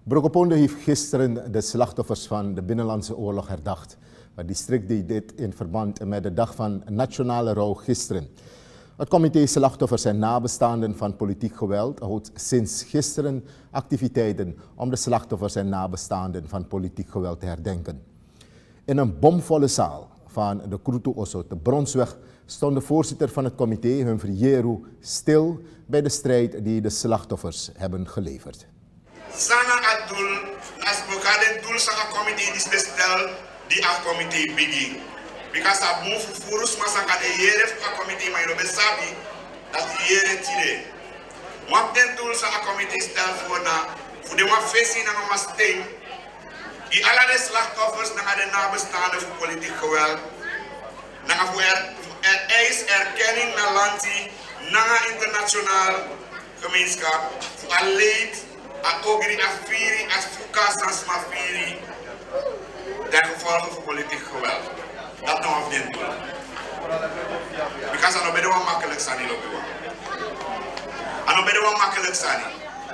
Brokopondo heeft gisteren de slachtoffers van de Binnenlandse Oorlog herdacht. Het district deed dit in verband met de dag van nationale rouw gisteren. Het comité Slachtoffers en Nabestaanden van Politiek Geweld houdt sinds gisteren activiteiten om de slachtoffers en nabestaanden van politiek geweld te herdenken. In een bomvolle zaal van de Kruto Osso te Bronsweg stond de voorzitter van het comité, Humphrey Jeru, stil bij de strijd die de slachtoffers hebben geleverd. Sana adul nas bokade dul sa comité dis bestel di a comité bigi. Because a move furus masaka de yere a comité mai robe sabi dat yere tire. Wat den dul sa comité stel voor na voor de wa fesi na ma sting. Die alle de slachtoffers na de nabestaanden van politiek geweld. Na voor eis erkenning na lanti na internationaal gemeenschap voor alleen a ogri afiri as fukas as mafiri ten gevolge van politiek geweld. Dat nou af den doen. Because ano bede wa makkelijk sani lobi wa. Ano bede wa makkelijk sani.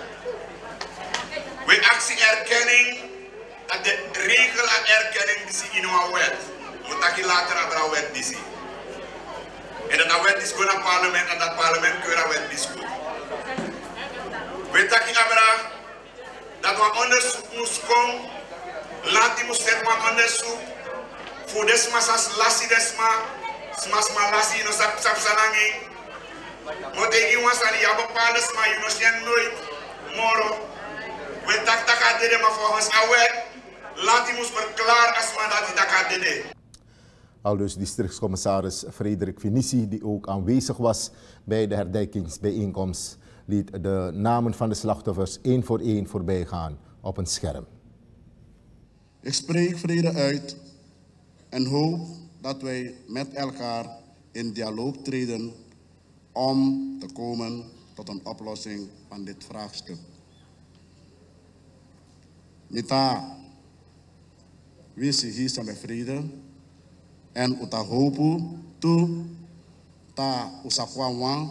We actie erkenning dat de regel aan erkenning die in een wet. Moet ik later aan de wet die. En dat wet is gewoon naar parlement en dat parlement keur aan wet is goed. We takken abra dat we onderzoek moest komen, laat die moest zetten maar onderzoek voor desma sas lassi desma, smas ma lassi no sap sap sanangi. Moet ik iemand aan die bepaalde sma je nog geen nooit moro. We tak dede maar volgens awet, laat die moest verklaar als man dat die tak dede. Aldus districtscommissaris Frederik Finissi, die ook aanwezig was bij de herdenkingsbijeenkomst, liet de namen van de slachtoffers één voor één voorbij gaan op een scherm. Ik spreek vrede uit en hoop dat wij met elkaar in dialoog treden om te komen tot een oplossing van dit vraagstuk. Mita wisi hisa met vrede en uta hopu tu ta usakwawa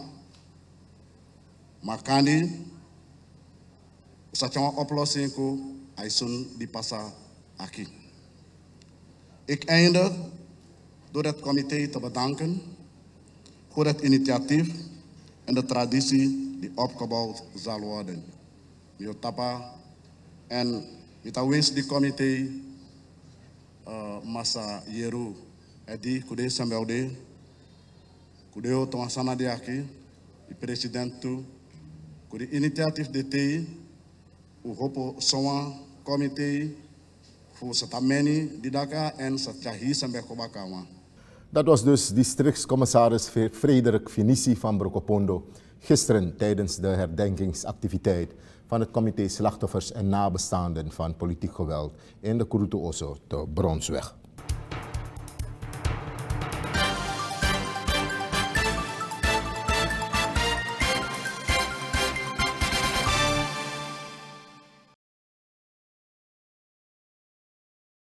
makani usachama oplossing ko aisun dipasa aki. Ik eindig door het comité te bedanken voor het initiatief en de traditie die opgebouwd zal worden. Miotapa en mitawens die comité masa Jeru edi kude sambelde kude tomasana de aki de president tu kude initiatief de te u hopo soa comité voor satameni didaka en satjahi sambekobakawa. Dat was dus districtscommissaris Frederik Finissi van Brokopondo gisteren tijdens de herdenkingsactiviteit van het comité Slachtoffers en Nabestaanden van Politiek Geweld in de Kruto Osso te Bronsweg.